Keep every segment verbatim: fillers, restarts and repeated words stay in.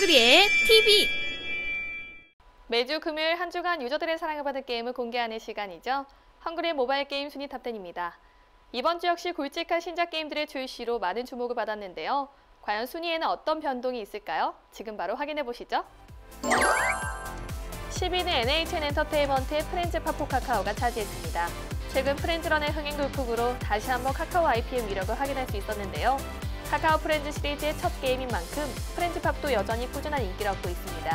헝그리의 티비. 매주 금요일 한 주간 유저들의 사랑을 받은 게임을 공개하는 시간이죠. 헝그리의 모바일 게임 순위 탑텐입니다. 이번 주 역시 굵직한 신작 게임들의 출시로 많은 주목을 받았는데요. 과연 순위에는 어떤 변동이 있을까요? 지금 바로 확인해 보시죠. 십 위는 엔에이치엔 엔터테인먼트의 프렌즈 파포 카카오가 차지했습니다. 최근 프렌즈런의 흥행 돌풍으로 다시 한번 카카오 아이피의 위력을 확인할 수 있었는데요. 카카오 프렌즈 시리즈의 첫 게임인 만큼 프렌즈팝도 여전히 꾸준한 인기를 얻고 있습니다.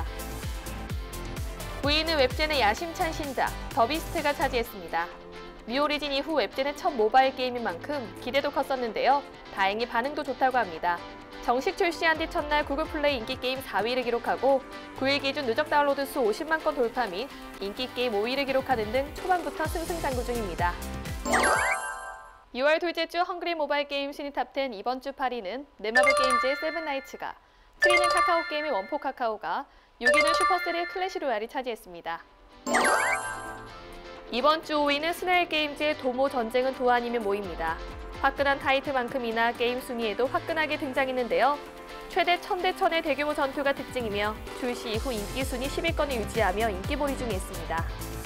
구 위는 웹젠의 야심찬 신작 더비스트가 차지했습니다. 뮤오리진 이후 웹젠의 첫 모바일 게임인 만큼 기대도 컸었는데요. 다행히 반응도 좋다고 합니다. 정식 출시한 뒤 첫날 구글 플레이 인기 게임 사 위를 기록하고 구 일 기준 누적 다운로드 수 오십만 건 돌파 및 인기 게임 오 위를 기록하는 등 초반부터 승승장구 중입니다. 유월 둘째 주 헝그리 모바일 게임 순위 탑텐 이번 주 팔 위는 넷마블 게임즈의 세븐나이츠가, 칠 위는 카카오 게임의 원포 카카오가, 육 위는 슈퍼쓰리의 클래시 로얄이 차지했습니다. 이번 주 오 위는 스네일 게임즈의 도모 전쟁은 도안이면 뭐입니다. 화끈한 타이틀만큼이나 게임 순위에도 화끈하게 등장했는데요. 최대 천 대 천의 대규모 전투가 특징이며 출시 이후 인기 순위 십 위권을 유지하며 인기몰이 중에 있습니다.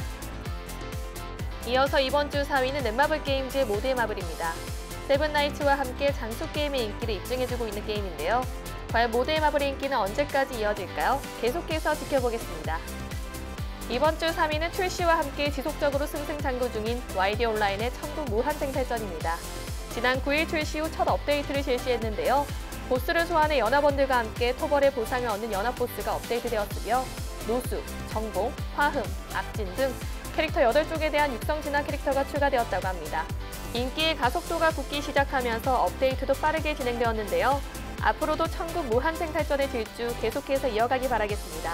이어서 이번 주 사 위는 넷마블 게임즈의 모드의 마블입니다. 세븐나이츠와 함께 장수 게임의 인기를 입증해주고 있는 게임인데요. 과연 모드의 마블의 인기는 언제까지 이어질까요? 계속해서 지켜보겠습니다. 이번 주 삼 위는 출시와 함께 지속적으로 승승장구 중인 와이디 온라인의 천국 무한생살전입니다. 지난 구 일 출시 후 첫 업데이트를 실시했는데요. 보스를 소환해 연합원들과 함께 토벌의 보상을 얻는 연합보스가 업데이트되었으며 노수, 정복, 화흠, 악진 등 캐릭터 여덟 쪽에 대한 육성 진화 캐릭터가 추가되었다고 합니다. 인기의 가속도가 붙기 시작하면서 업데이트도 빠르게 진행되었는데요. 앞으로도 천국 무한생살전의 질주 계속해서 이어가기 바라겠습니다.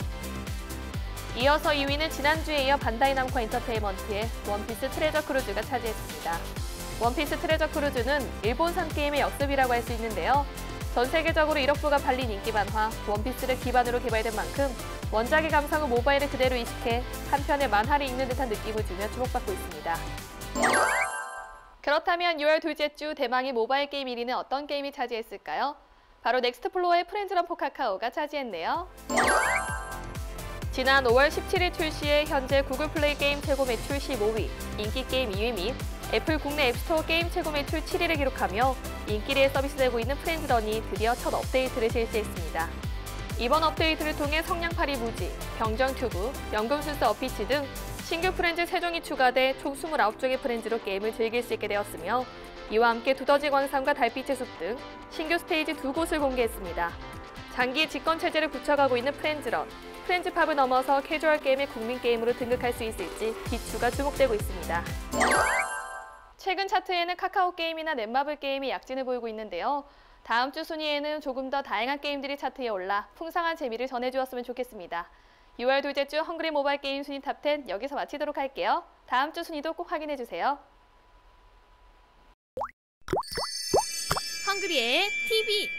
이어서 이 위는 지난주에 이어 반다이 남코 엔터테인먼트의 원피스 트레저 크루즈가 차지했습니다. 원피스 트레저 크루즈는 일본산 게임의 역습이라고 할 수 있는데요. 전 세계적으로 일억부가 팔린 인기 만화 원피스를 기반으로 개발된 만큼 원작의 감성을 모바일에 그대로 이식해 한편의 만화를 읽는 듯한 느낌을 주며 주목받고 있습니다. 그렇다면 유월 둘째 주 대망의 모바일 게임 일 위는 어떤 게임이 차지했을까요? 바로 넥스트플로어의 프렌즈런 포 카카오가 차지했네요. 지난 오월 십칠일 출시해 현재 구글 플레이 게임 최고 매출 십오 위, 인기 게임 이 위 및 애플 국내 앱스토어 게임 최고 매출 칠 위를 기록하며 인기리에 서비스되고 있는 프렌즈런이 드디어 첫 업데이트를 실시했습니다. 이번 업데이트를 통해 성냥팔이 무지, 병정튜브, 연금술사 어피치 등 신규 프렌즈 세 종이 추가돼 총 이십구 종의 프렌즈로 게임을 즐길 수 있게 되었으며 이와 함께 두더지 광산과 달빛의 숲 등 신규 스테이지 두 곳을 공개했습니다. 장기 집권 체제를 굳혀가고 있는 프렌즈런, 프렌즈팝을 넘어서 캐주얼 게임의 국민 게임으로 등극할 수 있을지 비추가 주목되고 있습니다. 최근 차트에는 카카오 게임이나 넷마블 게임이 약진을 보이고 있는데요. 다음 주 순위에는 조금 더 다양한 게임들이 차트에 올라 풍성한 재미를 전해주었으면 좋겠습니다. 유월 둘째 주 헝그리 모바일 게임 순위 탑텐 여기서 마치도록 할게요. 다음 주 순위도 꼭 확인해주세요. 헝그리의 티비.